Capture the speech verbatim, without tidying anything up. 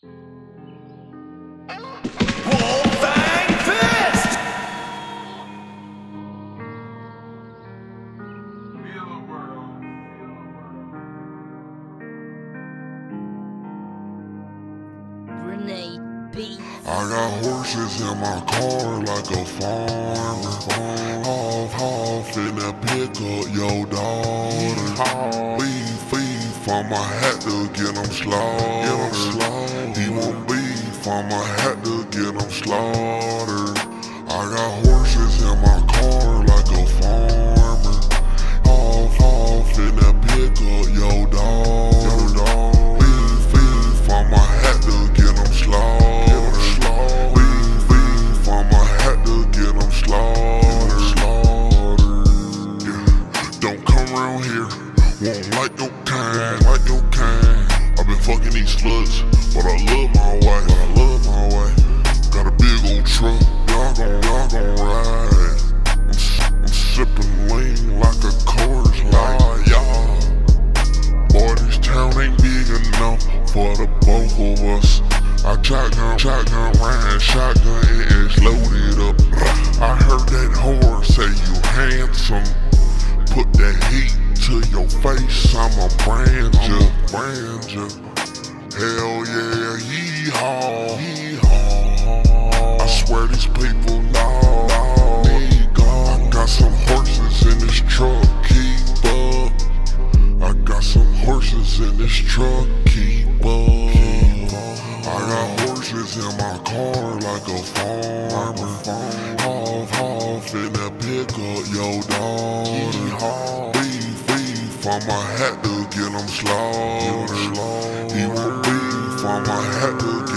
I got horses in my car like a farmer. Off, off in that pickup, your daughter. Beef, beef, I'ma have to get them slaughtered. He want beef, I'ma have to get them slaughtered. I got horses in my car like a farmer. Off, off in that pickup, your daughter. Beef, beef, I'ma have to get them slaughtered. Won't like your kind, like your kind. I've been fucking these sluts, but I love my wife, I love my wife. Got a big old truck, y'all gon', y'all gon' ride. I'm, I'm sipping lean like a Coors Light, y'all. Boy, this town ain't big enough for the both of us. I shotgun, shotgun ride, shotgun, it is loaded up. I heard that whore say you handsome. Put that heat to your face, I'm a brand ya, brand ya. Hell yeah, yee-haw, yee-haw. I swear these people know, I got some horses in this truck, keep up. I got some horses in this truck, keep up. I got horses in my car like a farmer. Off, off in that pickup, your daughter. I'ma have to get them slaughtered. He want beef, I'ma have to get